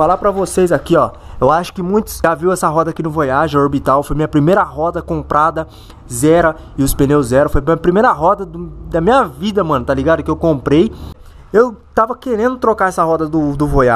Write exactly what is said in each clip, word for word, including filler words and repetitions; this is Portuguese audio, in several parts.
Falar pra vocês aqui, ó. Eu acho que muitos já viu essa roda aqui no Voyage, a Orbital. Foi minha primeira roda comprada, zero, e os pneus zero. Foi a minha primeira roda do, da minha vida, mano, tá ligado? Que eu comprei. Eu tava querendo trocar essa roda do, do Voyage.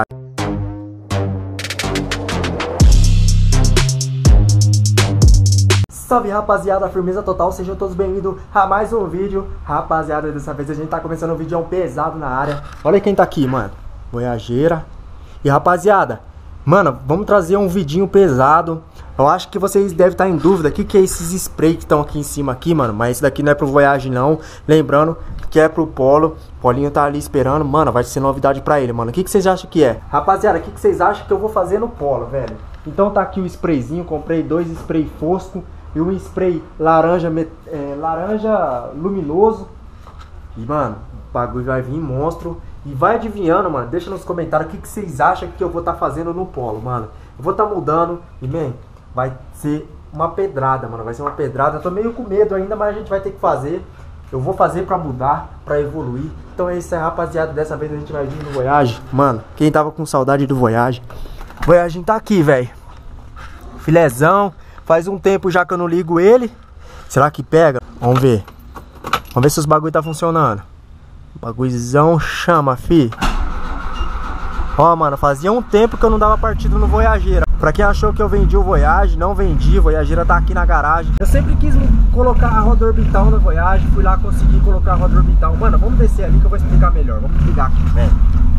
Salve, rapaziada, firmeza total, sejam todos bem-vindos a mais um vídeo. Rapaziada, dessa vez a gente tá começando um vídeo pesado na área. Olha quem tá aqui, mano, Voyageira. E rapaziada, mano, vamos trazer um vidinho pesado. Eu acho que vocês devem estar em dúvida o que, que é esses spray que estão aqui em cima aqui, mano. Mas esse daqui não é pro Voyage não. Lembrando que é pro Polo. O Polinho tá ali esperando, mano, vai ser novidade pra ele, mano. O que, que vocês acham que é? Rapaziada, o que, que vocês acham que eu vou fazer no Polo, velho? Então tá aqui o sprayzinho, comprei dois spray fosco e um spray laranja, é, laranja luminoso. E, mano, o bagulho vai vir monstro. E vai adivinhando, mano. Deixa nos comentários o que, que vocês acham que eu vou estar tá fazendo no Polo, mano. Eu vou estar tá mudando. E, man, vai ser uma pedrada, mano. Vai ser uma pedrada. Eu tô meio com medo ainda, mas a gente vai ter que fazer. Eu vou fazer pra mudar, pra evoluir. Então é isso aí, rapaziada. Dessa vez a gente vai vir no Voyage. Mano, quem tava com saudade do Voyage. Voyage tá aqui, velho. Filézão. Faz um tempo já que eu não ligo ele. Será que pega? Vamos ver. Vamos ver se os bagulho tá funcionando. Bagulhozão chama, fi. Ó, mano, fazia um tempo que eu não dava partida no Voyageira. Pra quem achou que eu vendi o Voyage, não vendi. Voyageira tá aqui na garagem. Eu sempre quis colocar a roda orbital no Voyage. Fui lá conseguir colocar a roda orbital. Mano, vamos descer ali que eu vou explicar melhor. Vamos desligar aqui, velho.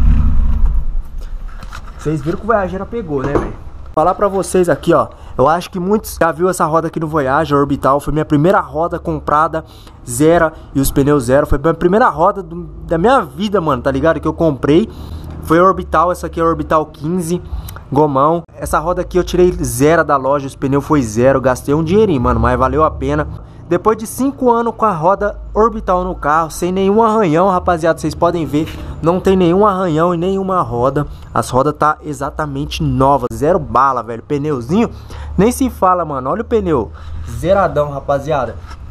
Vocês viram que o Voyageira pegou, né, velho? Falar pra vocês aqui, ó. Eu acho que muitos já viu essa roda aqui no Voyage, a Orbital. Foi minha primeira roda comprada, zero, e os pneus zero. Foi a minha primeira roda do, da minha vida, mano, tá ligado? Que eu comprei. Foi a Orbital, essa aqui é a Orbital quinze, gomão. Essa roda aqui eu tirei zero da loja, os pneus foi zero. Gastei um dinheirinho, mano, mas valeu a pena. Depois de cinco anos com a roda Orbital no carro, sem nenhum arranhão, rapaziada, vocês podem ver, não tem nenhum arranhão e nenhuma roda. As rodas tá exatamente novas, zero bala, velho. Pneuzinho, nem se fala, mano. Olha o pneu, zeradão, rapaziada.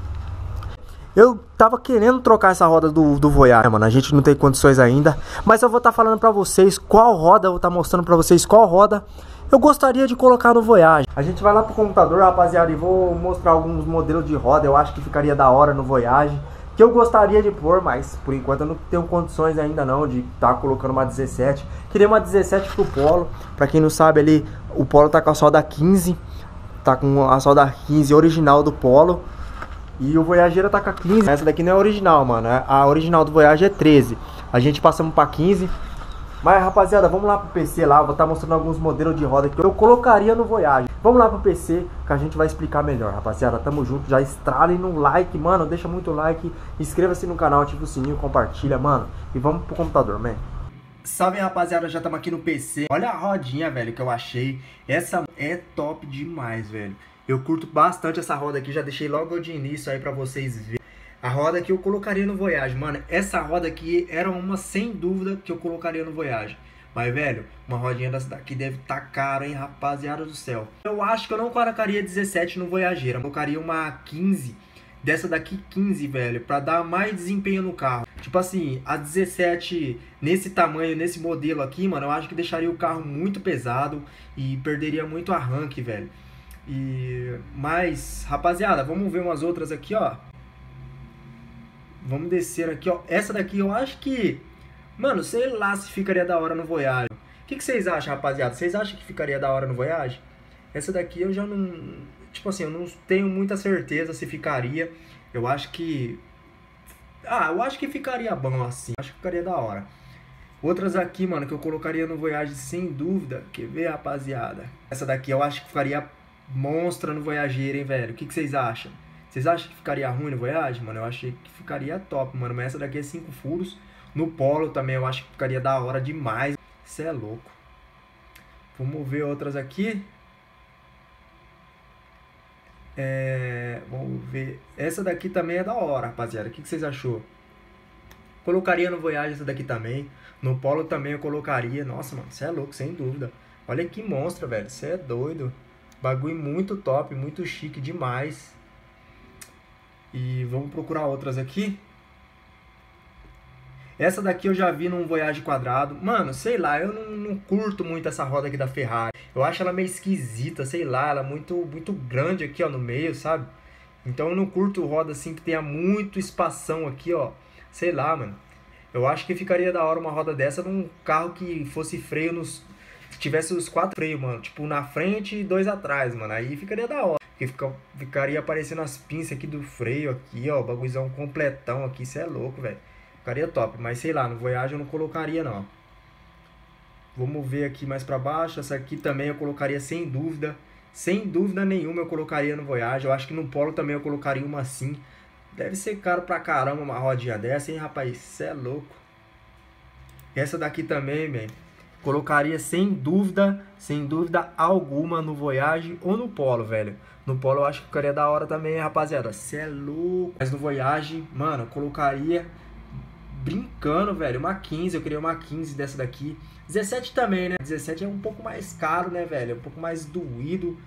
Eu tava querendo trocar essa roda do, do Voyage, mano. A gente não tem condições ainda, mas eu vou estar tá falando pra vocês qual roda, eu vou estar tá mostrando pra vocês qual roda eu gostaria de colocar no Voyage. A gente vai lá pro computador, rapaziada, e vou mostrar alguns modelos de roda. Eu acho que ficaria da hora no Voyage, que eu gostaria de pôr, mas por enquanto eu não tenho condições ainda não de estar tá colocando uma dezessete. Queria uma dezessete pro Polo. Pra quem não sabe ali, o Polo tá com a solda quinze. Tá com a solda quinze original do Polo. E o Voyageira tá com a quinze. Essa daqui não é original, mano. A original do Voyage é treze. A gente passamos pra quinze. Mas, rapaziada, vamos lá pro P C lá. Eu vou estar tá mostrando alguns modelos de roda que eu colocaria no Voyage. Vamos lá pro P C que a gente vai explicar melhor, rapaziada. Tamo junto. Já estralem no like, mano. Deixa muito like. Inscreva-se no canal, ativa o sininho, compartilha, mano. E vamos pro computador, man. Salve, rapaziada. Já estamos aqui no P C. Olha a rodinha, velho, que eu achei. Essa é top demais, velho. Eu curto bastante essa roda aqui. Já deixei logo de início aí pra vocês verem. A roda que eu colocaria no Voyage, mano, essa roda aqui era uma sem dúvida que eu colocaria no Voyage. Mas, velho, uma rodinha dessa daqui deve estar tá cara, hein, rapaziada do céu. Eu acho que eu não colocaria dezessete no Voyageira. Eu colocaria uma quinze, dessa daqui quinze, velho, pra dar mais desempenho no carro. Tipo assim, a dezessete nesse tamanho, nesse modelo aqui, mano, eu acho que deixaria o carro muito pesado e perderia muito arranque, velho. E... Mas, rapaziada, vamos ver umas outras aqui, ó. Vamos descer aqui, ó. Essa daqui eu acho que... Mano, sei lá se ficaria da hora no Voyage. O que, que vocês acham, rapaziada? Vocês acham que ficaria da hora no Voyage? Essa daqui eu já não... Tipo assim, eu não tenho muita certeza se ficaria. Eu acho que... Ah, eu acho que ficaria bom assim. Acho que ficaria da hora. Outras aqui, mano, que eu colocaria no Voyage sem dúvida. Quer ver, rapaziada? Essa daqui eu acho que ficaria monstra no Voyageira, hein, velho? O que, que vocês acham? Vocês acham que ficaria ruim no Voyage? Mano, eu achei que ficaria top, mano. Mas essa daqui é cinco furos. No Polo também eu acho que ficaria da hora demais. Isso é louco. Vamos ver outras aqui. É... Vamos ver. Essa daqui também é da hora, rapaziada. O que vocês achou? Colocaria no Voyage essa daqui também. No Polo também eu colocaria. Nossa, mano, isso é louco, sem dúvida. Olha que monstro, velho. Isso é doido. Bagulho muito top, muito chique demais. E vamos procurar outras aqui. Essa daqui eu já vi num Voyage quadrado. Mano, sei lá, eu não, não curto muito essa roda aqui da Ferrari. Eu acho ela meio esquisita, sei lá, ela é muito, muito grande aqui, ó, no meio, sabe? Então eu não curto roda assim que tenha muito espação aqui, ó. Sei lá, mano. Eu acho que ficaria da hora uma roda dessa num carro que fosse freio nos... tivesse os quatro freios, mano. Tipo, na frente e dois atrás, mano. Aí ficaria da hora. Porque fica, ficaria aparecendo as pinças aqui do freio aqui, ó. O bagulhozão completão aqui. Isso é louco, velho. Ficaria top, mas sei lá, no Voyage eu não colocaria não. Vamos ver aqui mais pra baixo. Essa aqui também eu colocaria sem dúvida. Sem dúvida nenhuma eu colocaria no Voyage. Eu acho que no Polo também eu colocaria uma assim. Deve ser caro pra caramba uma rodinha dessa, hein, rapaz? Isso é louco. Essa daqui também, velho. Colocaria sem dúvida, sem dúvida alguma no Voyage ou no Polo, velho. No Polo eu acho que ficaria da hora também, rapaziada. Isso é louco. Mas no Voyage, mano, eu colocaria... brincando, velho, uma quinze, eu queria uma quinze dessa daqui. dezessete também, né? dezessete é um pouco mais caro, né, velho? É um pouco mais doído.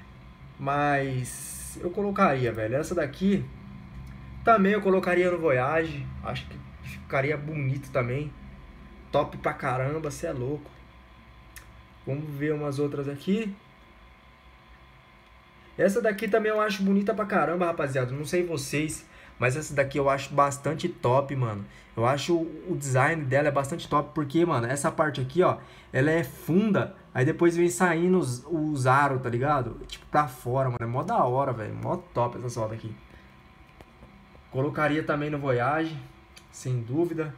Mas eu colocaria, velho. Essa daqui também eu colocaria no Voyage. Acho que ficaria bonito também. Top pra caramba, cê é louco. Vamos ver umas outras aqui. Essa daqui também eu acho bonita pra caramba, rapaziada. Não sei vocês, mas essa daqui eu acho bastante top, mano. Eu acho o design dela é bastante top, porque, mano, essa parte aqui, ó, ela é funda, aí depois vem saindo os, os aros, tá ligado? Tipo, pra fora, mano. É mó da hora, velho. Mó top essa solda aqui. Colocaria também no Voyage, sem dúvida.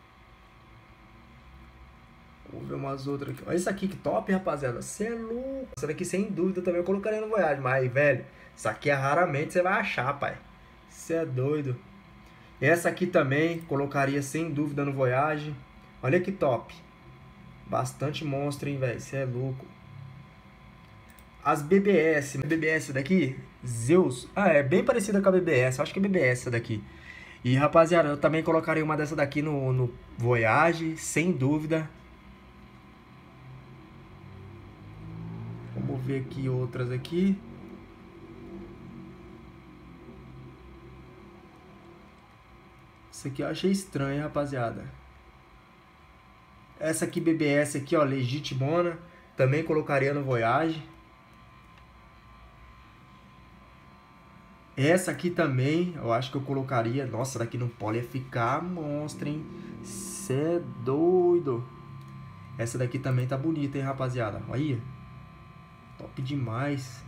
Vou ver umas outras aqui. Olha isso aqui, que top, rapaziada. Você é louco. Essa daqui, sem dúvida, também eu colocaria no Voyage. Mas, velho, isso aqui é raramente você vai achar, pai. Você é doido. Essa aqui também colocaria sem dúvida no Voyage. Olha que top. Bastante monstro, hein, velho. Você é louco. As B B S. B B S daqui, Zeus. Ah, é bem parecida com a B B S. Acho que é B B S essa daqui. E, rapaziada, eu também colocaria uma dessa daqui no, no Voyage, sem dúvida. Vamos ver aqui outras aqui. Essa aqui eu achei estranha, rapaziada. Essa aqui, B B S aqui, ó, Legitimona. Também colocaria no Voyage. Essa aqui também, eu acho que eu colocaria. Nossa, daqui no Polo ia ficar monstro, hein? Cê é doido. Essa daqui também tá bonita, hein, rapaziada? Olha aí. Top demais.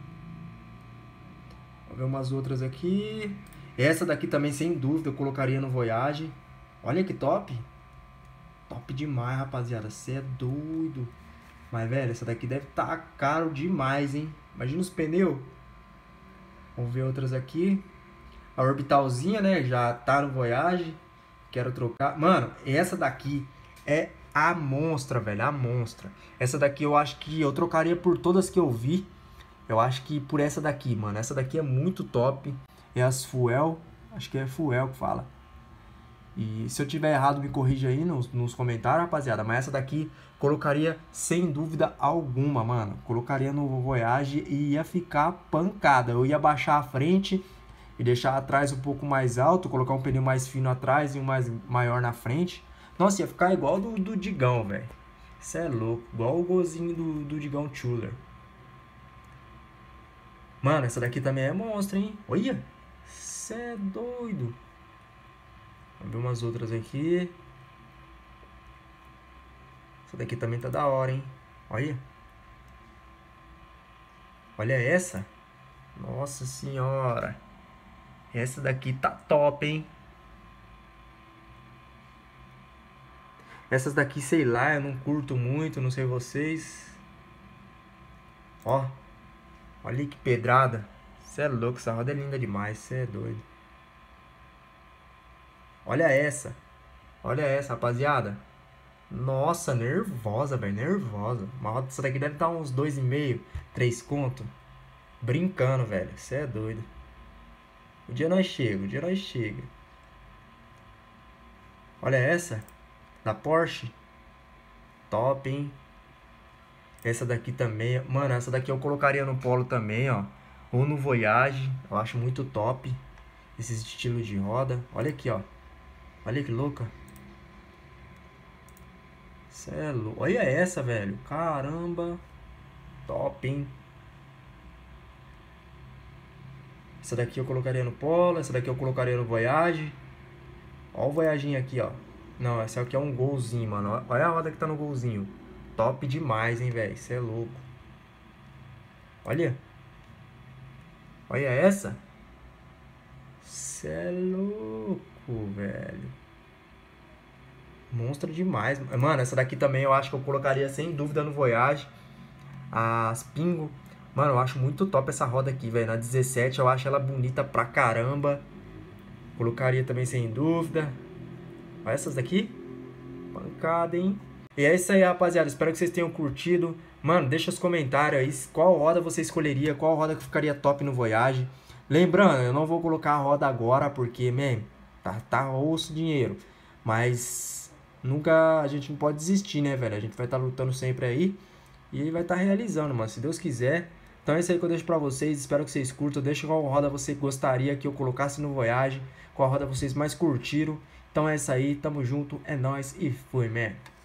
Vou ver umas outras aqui. Essa daqui também, sem dúvida, eu colocaria no Voyage. Olha que top. Top demais, rapaziada. Você é doido. Mas, velho, essa daqui deve estar tá caro demais, hein? Imagina os pneus. Vamos ver outras aqui. A Orbitalzinha, né? Já tá no Voyage. Quero trocar. Mano, essa daqui é a monstra, velho. A monstra. Essa daqui eu acho que eu trocaria por todas que eu vi. Eu acho que por essa daqui, mano. Essa daqui é muito top. É as Fuel. Acho que é Fuel que fala. E se eu tiver errado, me corrija aí nos, nos comentários, rapaziada. Mas essa daqui colocaria sem dúvida alguma, mano. Colocaria no Voyage e ia ficar pancada. Eu ia baixar a frente e deixar atrás um pouco mais alto. Colocar um pneu mais fino atrás e um mais maior na frente. Nossa, ia ficar igual do, do Digão, velho. Isso é louco. Igual o golzinho do, do Digão Tuller. Mano, essa daqui também é monstro, hein? Olha. Isso é doido. Vamos ver umas outras aqui. Essa daqui também tá da hora, hein? Olha. Olha essa. Nossa senhora. Essa daqui tá top, hein? Essas daqui, sei lá, eu não curto muito, não sei vocês. Ó. Olha que pedrada. Você é louco, essa roda é linda demais, você é doido. Olha essa. Olha essa, rapaziada. Nossa, nervosa, velho, nervosa. Uma roda dessa daqui deve estar uns dois e meio, três conto. Brincando, velho, você é doido. O dia nós chega, o dia nós chega. Olha essa. Da Porsche. Top, hein? Essa daqui também. Mano, essa daqui eu colocaria no Polo também, ó. Ou no Voyage. Eu acho muito top. Esse estilo de roda. Olha aqui, ó. Olha que louca. Celo. Olha essa, velho. Caramba. Top, hein? Essa daqui eu colocaria no Polo. Essa daqui eu colocaria no Voyage. Ó o Voyaginho aqui, ó. Não, essa aqui é um golzinho, mano. Olha a roda que tá no golzinho. Top demais, hein, velho. Cê é louco. Olha. Olha essa. Cê é louco, velho. Monstro demais. Mano, essa daqui também eu acho que eu colocaria sem dúvida no Voyage. As Pingo. Mano, eu acho muito top essa roda aqui, velho. Na dezessete eu acho ela bonita pra caramba. Colocaria também sem dúvida. Olha essas daqui. Pancada, hein? E é isso aí, rapaziada. Espero que vocês tenham curtido. Mano, deixa os comentários aí qual roda você escolheria, qual roda que ficaria top no Voyage. Lembrando, eu não vou colocar a roda agora porque, man, tá, tá osso dinheiro. Mas nunca a gente não pode desistir, né, velho? A gente vai estar tá lutando sempre aí e vai estar tá realizando, mano, se Deus quiser. Então é isso aí que eu deixo pra vocês. Espero que vocês curtam. Deixa qual roda você gostaria que eu colocasse no Voyage, qual roda vocês mais curtiram. Então é isso aí, tamo junto, é nóis e fui, man.